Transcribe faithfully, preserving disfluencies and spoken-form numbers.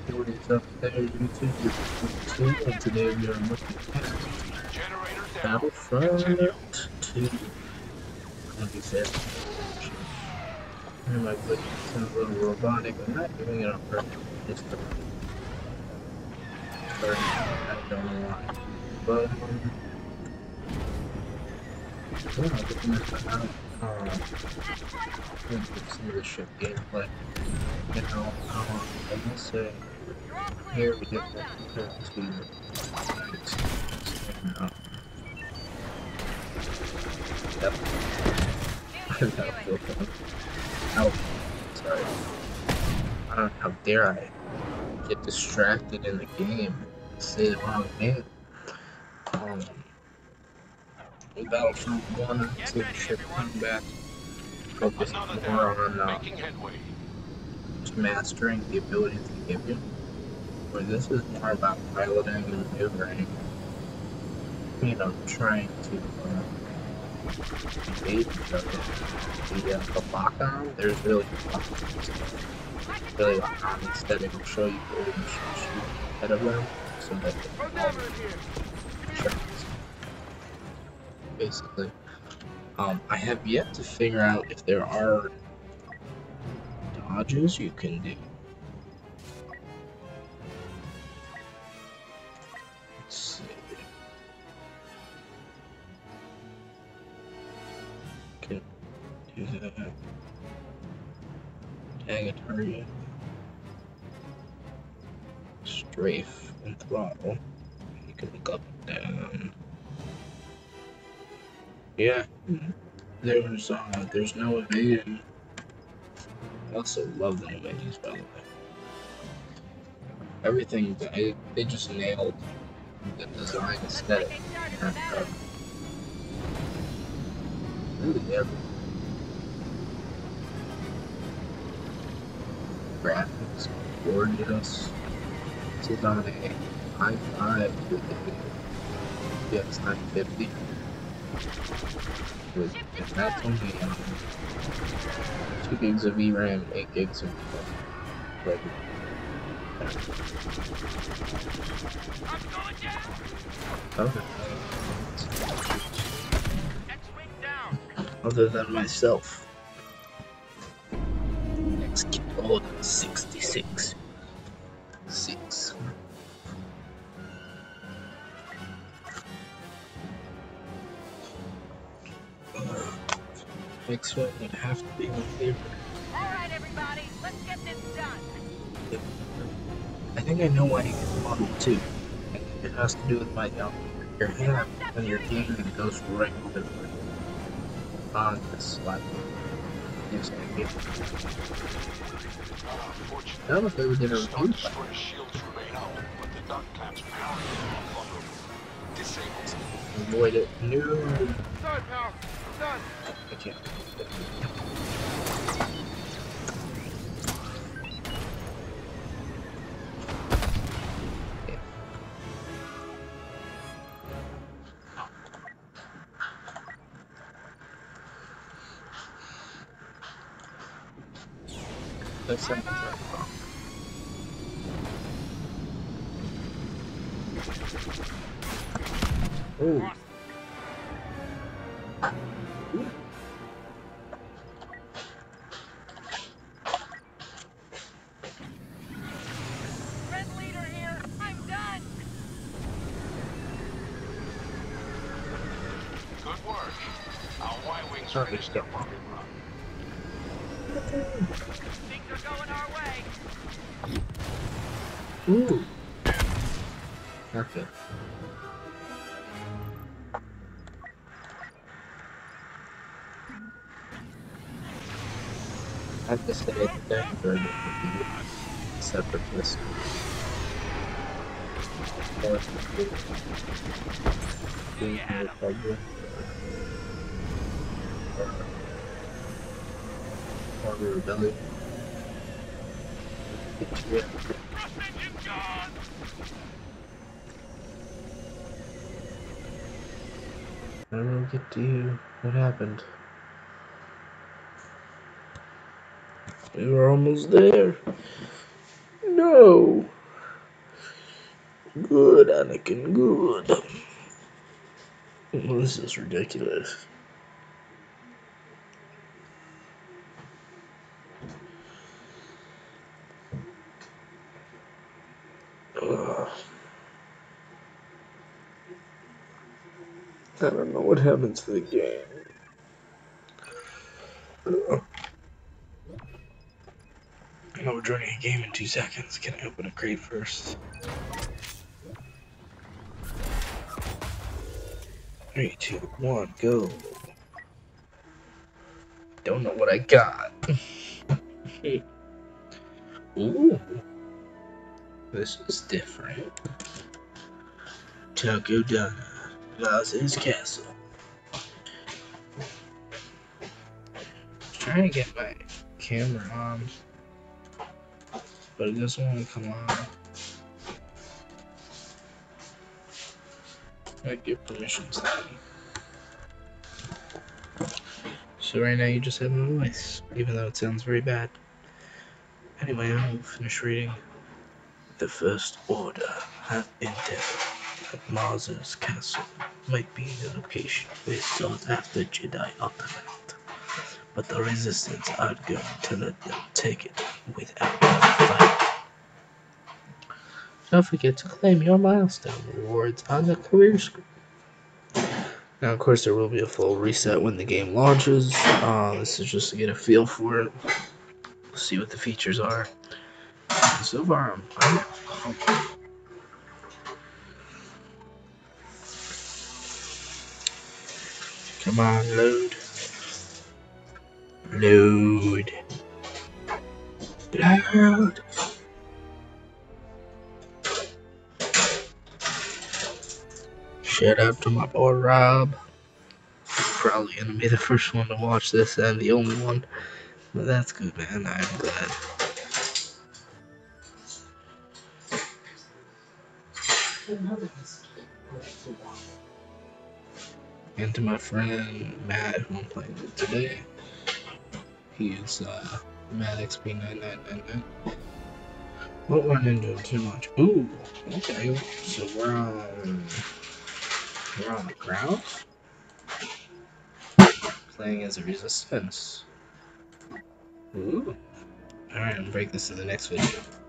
What is up there, YouTube? This is and today we are looking at Battlefront two. Like I said, and my voice sounds a little robotic. I'm not doing it on purpose. Just for starting. I don't know why. But, um, yeah, looking at the map, um, some of the ship gameplay. You know, um, I will say, here we get the two. Uh, Yep. How, sorry. I don't know, how dare I get distracted in the game and say the wrong name. Um, Battlefront one and two ship combat focus more on uh, just mastering the abilities they give you, where this is more about piloting and maneuvering, you know, trying to uh, evade each other. The, uh, the lock-on, there's really really lock-on. Instead, it will show you where you should shoot ahead of them so that they can shots. Basically. Um, I have yet to figure out if there are dodges you can do. Let's see. Can do that. Tag a target. Strafe and throttle. You can look up and down. Yeah. There's uh there's no evasion. I also love the new menus, by the way. Everything they, they just nailed the design aesthetic. And, uh, really everything. Graphics, gorgeous. This is on a i five with a G X nine fifty. With, and that's only um, two gigs of V RAM, eight gigs of RAM. Okay. Other than myself. Next kid old sixty-six. Six. Next one would have to be my favorite. Alright everybody, let's get this done. I think I know why you get Model two. I think it has to do with my um, your hand when you're gaming goes right over the on this slide. Yes, I get it. I don't know if they ever did a review. Avoid it. No. Sorry, pal. Done. I can't. That's not Ooh. Red leader here. I'm done. Good work. Our Y-wings Sorry, finished their rocket run. Things are going our way. Ooh. Okay. I have to say that very good review. Separatist. Being Republic. Or the Rebellion. Yeah. I don't get to you. What happened? We were almost there. No. Good, Anakin, good. Oh, this is ridiculous. Ugh. I don't know what happened to the game. Ugh. I know we're joining a game in two seconds. Can I open a crate first? Three, two, one, go. Don't know what I got. Ooh. This is different. Taco Donna. Lazarus Castle. Trying to get my camera on, but it doesn't want to come on. I give permissions. So right now you just have my voice, even though it sounds very bad. Anyway, I'll finish reading. The First Order have intel that Maz's castle might be the location where sought after Jedi Ultimate, but the Resistance aren't going to let them take it without a fight. Don't forget to claim your milestone rewards on the career screen. Now, of course, there will be a full reset when the game launches. Uh, this is just to get a feel for it. We'll see what the features are. And so far, I'm, I'm Come on, load. Load. Load. Shout out to my boy Rob. Probably gonna be the first one to watch this and the only one. But that's good, man. I'm glad. And to my friend Matt, who I'm playing with today. He is uh, Matt X P nine nine nine nine. Won't run into him too much. Ooh, okay. So we're on. We're on the ground. Playing as a resistance. Ooh. Alright, I'll break this in the next video.